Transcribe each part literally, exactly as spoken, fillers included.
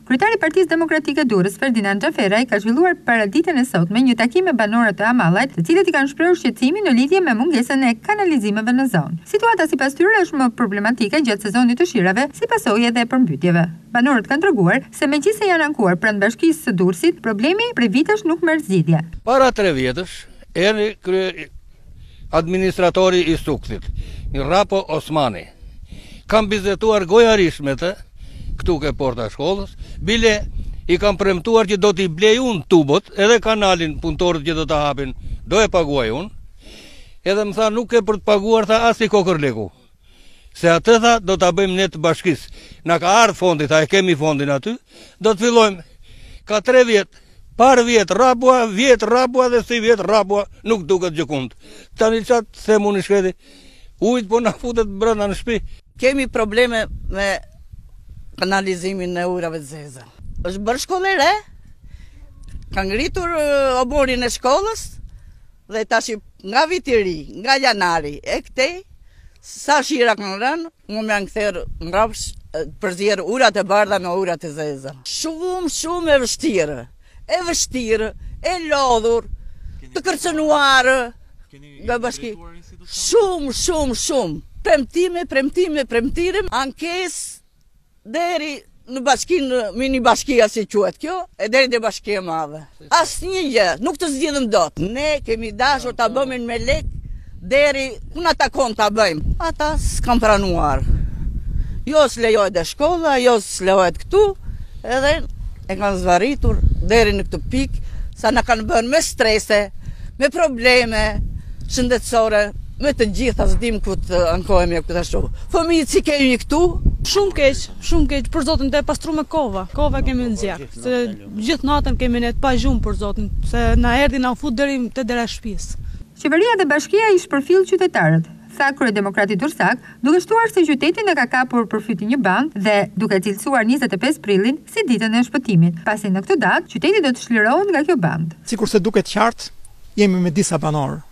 Kryetari i Partisë Demokratike Durrës, Ferdinand Xhaferaj, ka zhvilluar paraditën e sotme një takim me banorët e Amallajt, të cilët i kanë shprehur shqetësimin në lidhje me mungesën e kanalizimeve në zonë. Situata sipas tyre është më problematike gjatë sezonit të shirave, si pasojë edhe e përmbytjeve. Banorët kanë treguar se megjithëse janë ankuar pranë bashkisë së Durrësit, problemi prej vitesh nuk merr zgjidhje. Para tre vjetësh, erdhi krye administratori i Suksit, një Rapo Osmani. Kam bizetuar gojarisht me të, këtu ke porta shkollës, bile i kam premtuar që do t'i blej unë tubot, edhe kanalin punëtorët që do t'a hapin, do e paguaj unë, edhe më tha nuk e për të paguar, tha as i kokërleku. Se atë tha do t'a bëjmë ne të bashkisë. Na ka ardhë fondi, tha e kemi fondin aty, do të fillojmë. Ka tre vjetë, par vjetë rabua, vjetë rabua dhe si vjetë rabua, nuk duket gjëkund. Tani qatë themu në shkreti, ujtë po na futet brenda në shtëpi. Kemi probleme me kanalizimin e ujrave të zeza. Është bërë shkollë e re, ka ngritur oborin e shkollës, dhe tash nga viti i ri, nga janari e këtej, sa shira kanë rënë, mu me janë këtherë ngrapsh përzirë urat e bardha me urat e zeza. Shumë, shumë e vështirë, e vështirë, e lodhur, të kërcënuarë, nga bashki. Shumë, shumë, shumë. Premtime, premtime, premtime, ankes deri në bashkinë, mini bashkia si quhet kjo, e deri në bashkia madhe. Asë një gjë, nuk të zgjidhëm dot. Ne kemi dashur ta bëmin me lek, deri kuna takon ta bëjmë. Ata s'kan pranuar. Jo s'lejohet e shkolla, jo s'lejohet këtu, edhe e kanë zvaritur deri në këtë pikë, sa na kanë bërë me strese, me probleme shëndetësore, me të gjitha s'dim ku të ankohemi e këtë ashtu. Fëmijët si kemi këtu? Shumë keq, shumë keq, për zotin të e pastru me kova. Kova kemi në zjarë, se gjithë natën kemi ne të pa gjumë për zotin, se na erdi na fut deri te dera e shtëpisë. Qeveria dhe bashkia i shpërfill qytetarët, tha kryedemokrati Durrësak, duke shtuar se qytetin e ka kapur përfyti një band dhe duke cilësuar njëzet e pesë prilin si ditën e shpëtimit. Pasi në këtë datë, qyteti do të shlirohet nga kjo band. Sikurse duket qartë, jemi me disa banorë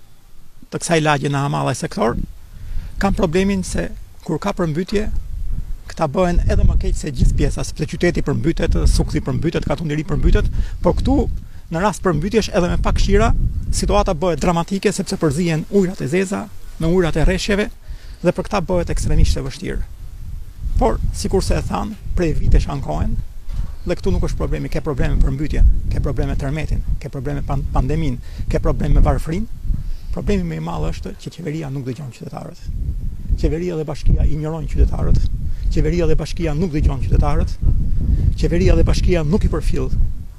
të kësaj lagje në Amallaj sektor, kam problemin se kur ka përmbytje, këta bëhen edhe më keq se gjithë pjesa, sepse qyteti përmbytet, Suksi përmbytet, Katundiri përmbytet, por këtu në rast përmbytjesh edhe me pak shira, situata bëhet dramatike sepse përzihen ujrat e zeza me ujrat e rreshjeve dhe për këta bëhet ekstremisht e vështirë. Por sikurse e thanë, prej vitesh ankohen, dhe këtu nuk është problemi, ke probleme përmbytje, ke probleme tërmetin, ke probleme pandemin, ke probleme varfrin. Problemi më i madh është që qeveria nuk dëgjon qytetarët. Qeveria dhe bashkia injorojnë qytetarët. Qeveria dhe bashkia nuk dëgjon qytetarët. Qeveria dhe bashkia nuk i përfill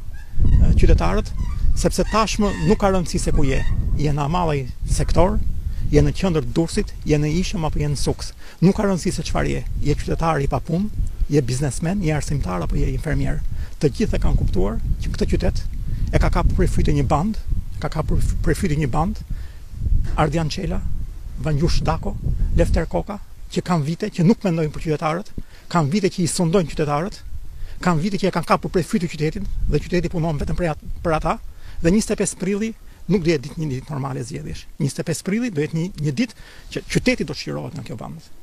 qytetarët, sepse tashmë nuk ka rëndësi se ku je. Je në Amallaj sektor, je në qendër të Durrësit, je në Ishëm apo je në Suks. Nuk ka rëndësi se çfarë je. Je qytetar i papunë, je biznesmen, je arsimtar apo je infermier. Të gjithë e kanë kuptuar që këtë qytet e ka kapur prej fytyrë një band, ka kapur prej fytyrë një band Ardian Qela, Vangjush Dako, Lefter Koka, që kanë vite që nuk mendojnë për qytetarët, kanë vite që i sondojnë qytetarët, kanë vite që e kanë kapur prej fytyrë qytetin dhe qyteti punon vetëm për ata, dhe njëzet e pesë prilli nuk do jetë ditë një ditë normale zgjedhjesh. njëzet e pesë prilli do jetë një, një ditë që qyteti do të shqirohet nga kjo vend.